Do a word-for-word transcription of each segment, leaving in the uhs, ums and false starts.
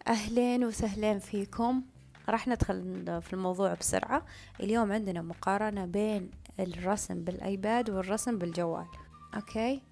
أهلين وسهلين فيكم. راح ندخل في الموضوع بسرعة. اليوم عندنا مقارنة بين الرسم بالآيباد والرسم بالجوال. أوكي.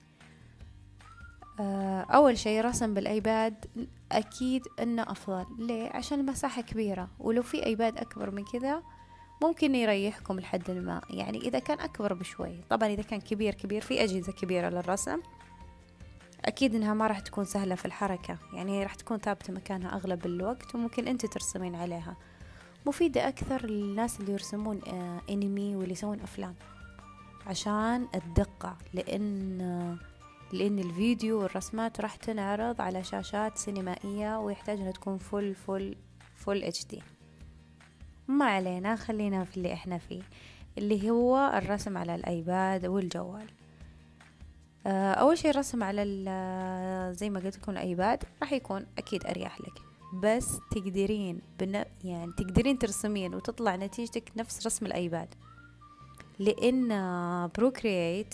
آه، أول شيء رسم بالآيباد أكيد إنه أفضل. ليه؟ عشان المساحة كبيرة، ولو في آيباد أكبر من كذا ممكن يريحكم لحد ما، يعني إذا كان أكبر بشوي. طبعا إذا كان كبير كبير في أجهزة كبيرة للرسم أكيد إنها ما راح تكون سهلة في الحركة، يعني راح تكون ثابتة مكانها أغلب الوقت، وممكن أنت ترسمين عليها. مفيدة أكثر للناس اللي يرسمون آه أنمي واللي يسوون أفلام، عشان الدقة، لأن آه لأن الفيديو والرسمات راح تنعرض على شاشات سينمائية ويحتاج أنها تكون فل فل فل اتش دي. ما علينا، خلينا في اللي احنا فيه، اللي هو الرسم على الآيباد والجوال. اول شيء الرسم على زي ما قلت لكم الايباد راح يكون اكيد اريح لك، بس تقدرين بن... يعني تقدرين ترسمين وتطلع نتيجتك نفس رسم الايباد، لان بروكرييت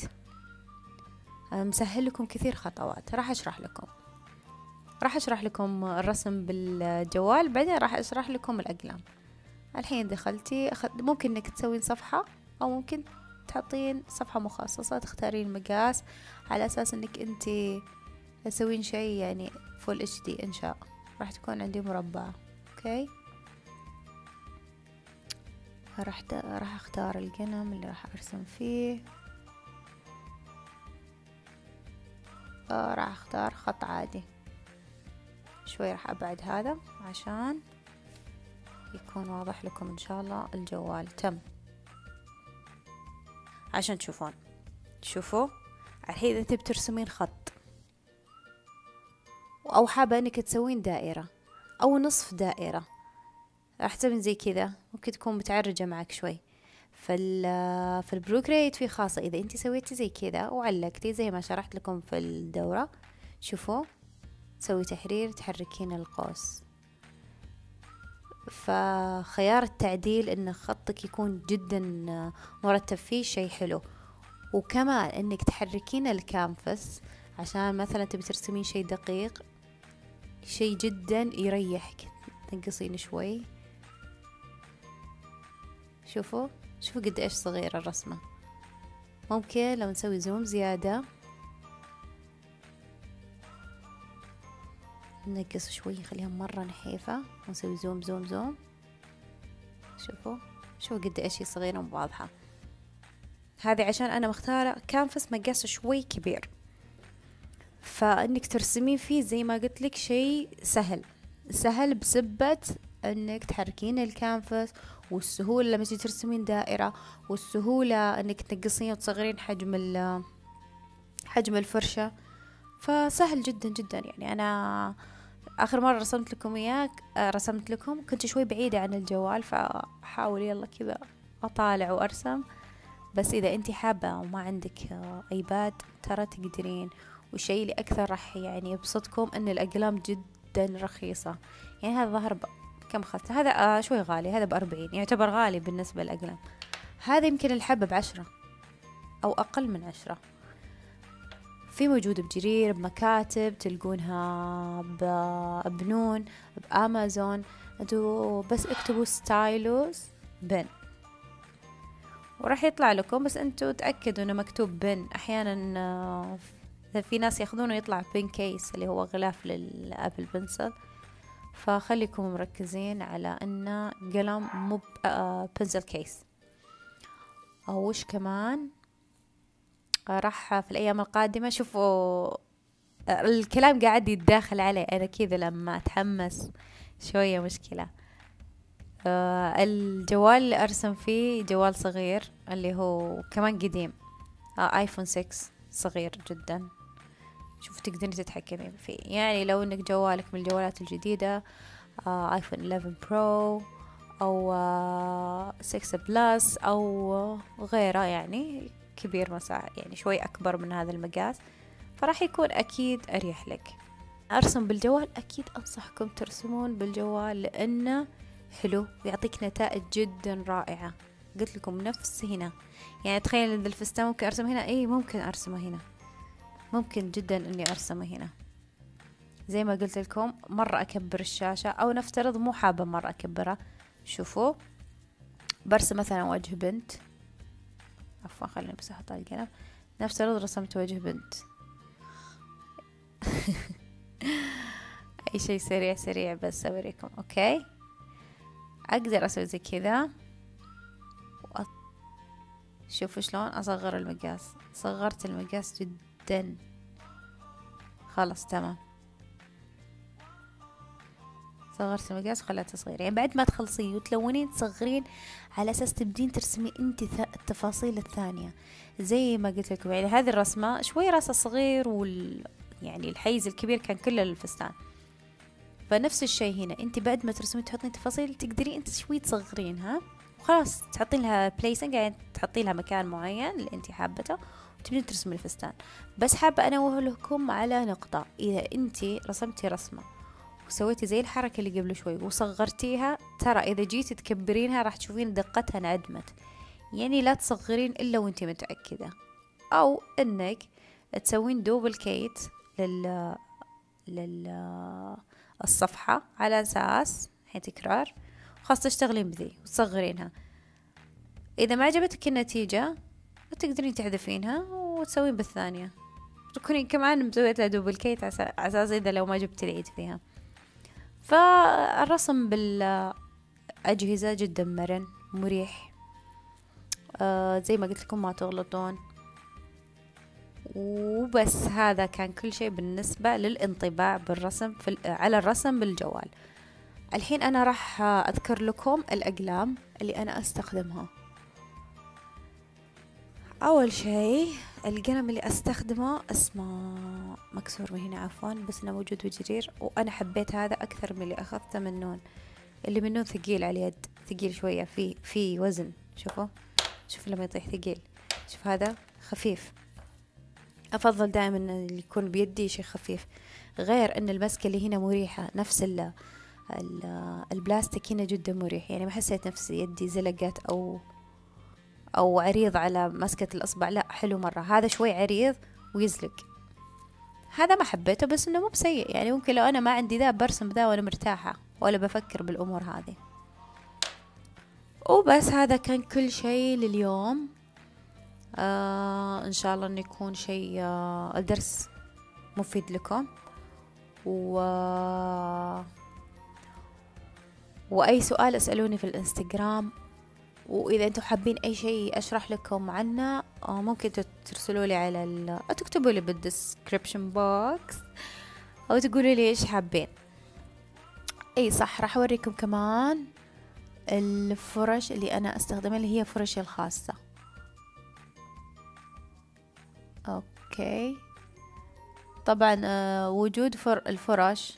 مسهل لكم كثير خطوات. راح اشرح لكم راح اشرح لكم الرسم بالجوال، بعدين راح اشرح لكم الاقلام. الحين دخلتي أخد... ممكن انك تسوين صفحة، او ممكن تحطين صفحة مخصصة، تختارين مقاس على اساس انك انتي تسوين شيء يعني فول اتش دي انشاء. راح تكون عندي مربعة. اوكي، راح ت... راح اختار القلم اللي راح ارسم فيه. آه راح اختار خط عادي. شوي راح ابعد هذا عشان يكون واضح لكم ان شاء الله. الجوال تم عشان تشوفون. شوفوا الحين اذا تبي ترسمين خط، او حابة انك تسوين دائرة او نصف دائرة، راح تسوين زي كذا، ممكن تكون متعرجة معك شوي. فال في البروكريت في خاصة، اذا انت سويتي زي كذا وعلقتي زي ما شرحت لكم في الدورة، شوفوا تسوي تحرير، تحركين القوس. فخيار التعديل ان خطك يكون جدا مرتب فيه شيء حلو. وكمان انك تحركين الكانفاس عشان مثلا تبي ترسمين شيء دقيق، شيء جدا يريحك. تنقصين شوي. شوفوا شوفوا قد ايش صغيرة الرسمة. ممكن لو نسوي زوم زيادة ننقص شوي، نخليها مرة نحيفة، ونسوي زوم زوم زوم. شوفوا شوفوا قد ايش هي صغيرة وواضحة. هذه عشان انا مختارة كانفاس مقاسه شوي كبير، فانك ترسمين فيه زي ما قلت لك شيء سهل سهل بسبة انك تحركين الكانفاس، والسهولة لما تيجي ترسمين دائرة، والسهولة انك تنقصين وتصغرين حجم حجم الفرشة. فسهل جدا جدا. يعني انا اخر مرة رسمت لكم اياه رسمت لكم كنت شوي بعيدة عن الجوال، فحاول يلا كذا اطالع وارسم. بس اذا انتي حابة وما عندك ايباد ترى تقدرين. والشيء اللي اكثر راح يعني يبسطكم ان الاقلام جدا رخيصة. يعني هذا ظهر ب... كم اخذت هذا؟ آه شوي غالي، هذا بأربعين، يعتبر غالي بالنسبة للأقلام. هذا يمكن الحبة بعشرة او اقل من عشرة. في موجود بجرير، بمكاتب تلقونها، بنون، بامازون. انتوا بس اكتبوا ستايلوس بن وراح يطلع لكم، بس انتوا تأكدوا انه مكتوب بن. احيانا في ناس ياخذونه يطلع بن كيس اللي هو غلاف للابل بنسل، فخليكم مركزين على انه قلم مو بنسل كيس. او وش كمان راح في الايام القادمة. شوفوا الكلام قاعد يتداخل علي انا كذا لما اتحمس شوية مشكلة. آه الجوال اللي ارسم فيه جوال صغير اللي هو كمان قديم، آه ايفون ستة صغير جدا. شوف تقدرين تتحكمين فيه. يعني لو انك جوالك من الجوالات الجديدة، آه ايفون إحدى عشر برو او آه ستة بلس او غيره، يعني كبير مساحة، يعني شوي اكبر من هذا المقاس، فراح يكون اكيد اريح لك. ارسم بالجوال اكيد انصحكم ترسمون بالجوال لانه حلو ويعطيك نتائج جدا رائعة. قلت لكم نفس هنا، يعني تخيل ان الفستان ممكن ارسمه هنا، اي ممكن ارسمه هنا، ممكن جدا اني ارسمه هنا. زي ما قلت لكم مرة أكبر الشاشة، أو نفترض مو حابة مرة أكبرها. شوفوا برسم مثلا وجه بنت، عفوا خليني بس أحط القلم. نفترض رسمت وجه بنت أي شيء سريع سريع بس أوريكم. أوكي، أقدر أسوي زي كذا. وأ... شوفوا شلون أصغر المقاس. صغرت المقاس جدا. خلاص تمام، صغرت المقاس وخليته صغير. يعني بعد ما تخلصين وتلونين تصغرين على أساس تبدين ترسمي أنت التفاصيل الثانية. زي ما قلت لكم يعني هذه الرسمة شوي راسها صغير، وال يعني الحيز الكبير كان كله للفستان. فنفس الشيء هنا، انت بعد ما ترسمين تحطين تفاصيل تقدرين انت شوي تصغرينها وخلاص تحطين لها بليسنج، يعني تحطين لها مكان معين اللي انت حابته وتبدين ترسمي الفستان. بس حابة انوه لكم على نقطة، اذا انت رسمتي رسمة وسويتي زي الحركة اللي قبل شوي وصغرتيها، ترى اذا جيتي تكبرينها راح تشوفين دقتها انعدمت. يعني لا تصغرين الا وانت متأكدة، او انك تسوين دوبلكيت لل لل الصفحة على أساس حين تكرار، خلاص تشتغلين بذي وتصغرينها. إذا ما عجبتك النتيجة تقدرين تحذفينها وتسوين بالثانية، تكونين كمان مسويت لها دوبلكيت على أساس إذا لو ما جبت العيد فيها. فالرسم بالأجهزة جدا مرن مريح. آه زي ما قلت لكم ما تغلطون. وبس هذا كان كل شيء بالنسبة للانطباع بالرسم في على الرسم بالجوال. الحين أنا راح أذكر لكم الأقلام اللي أنا أستخدمها. أول شيء القلم اللي أستخدمه اسمه مكسور من هنا عفوا، بس أنه موجود بجرير، وأنا حبيت هذا أكثر من اللي أخذته من نون. اللي من نون ثقيل على اليد، ثقيل شوية، في في وزن. شوفوا شوفوا لما يطيح ثقيل. شوف هذا خفيف. أفضل دائما اللي يكون بيدي شيء خفيف، غير أن المسكة اللي هنا مريحة. نفس ال ال البلاستيك هنا جدا مريح، يعني ما حسيت نفسي يدي زلقت أو أو عريض على مسكة الأصبع. لا حلو مرة. هذا شوي عريض ويزلق. هذا ما حبيته بس إنه مو بسيء، يعني ممكن لو أنا ما عندي ذا برسم ذا وأنا مرتاحة ولا بفكر بالأمور هذه. وبس هذا كان كل شيء لليوم. آه إن شاء الله إنه يكون شيء آه الدرس مفيد لكم. و وأي سؤال اسألوني في الانستغرام. وإذا أنتم حابين أي شيء أشرح لكم عنه آه ممكن ترسلوا لي على ال... تكتبوا لي بالديسكريبشن بوكس، أو تقولوا لي إيش حابين. أي صح، راح أوريكم كمان الفرش اللي أنا أستخدمها اللي هي فرشي الخاصة. أوكي طبعا آه وجود فر الفرش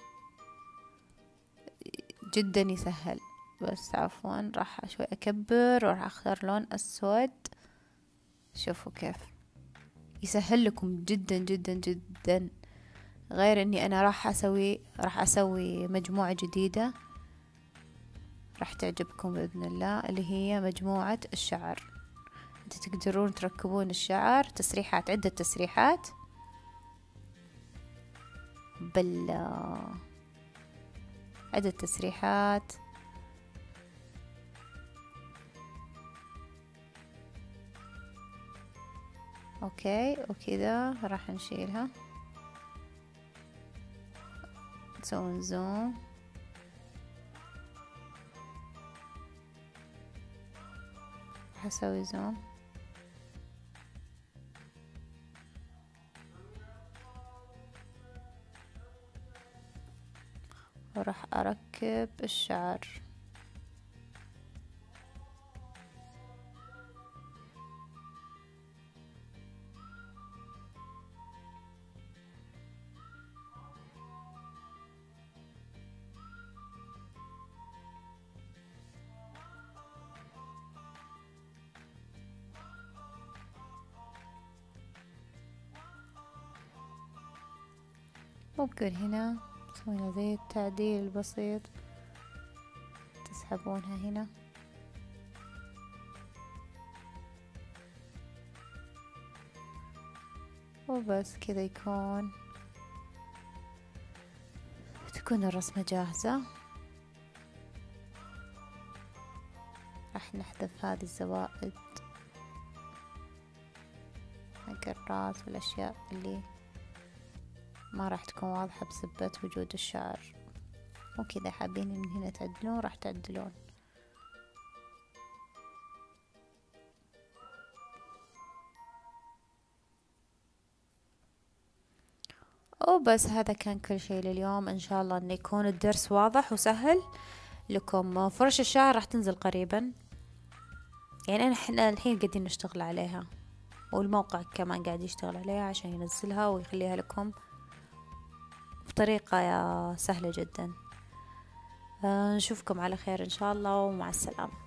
جدا يسهل. بس عفوا راح شوي أكبر وراح أختار لون أسود. شوفوا كيف يسهل لكم جدا جدا جدا. غير اني انا راح اسوي راح اسوي مجموعة جديدة راح تعجبكم بإذن الله، اللي هي مجموعة الشعر. انت تقدرون تركبون الشعر تسريحات، عدة تسريحات بال عدة تسريحات. اوكي وكذا راح نشيلها، نسوي زوم. راح اسوي زوم. وراح اركب الشعر. ممكن هنا تسوين زي التعديل البسيط، تسحبونها هنا. وبس كذا يكون وتكون الرسمة جاهزة. راح نحذف هذه الزوائد حق الراس والأشياء اللي ما راح تكون واضحة بسبة وجود الشعر. وكذا حابين من هنا تعدلون راح تعدلون. وبس هذا كان كل شيء لليوم. ان شاء الله انه يكون الدرس واضح وسهل لكم. فرش الشعر راح تنزل قريبا، يعني احنا الحين قاعدين نشتغل عليها، والموقع كمان قاعد يشتغل عليها عشان ينزلها ويخليها لكم بطريقة سهلة جدا. نشوفكم على خير ان شاء الله، ومع السلامة.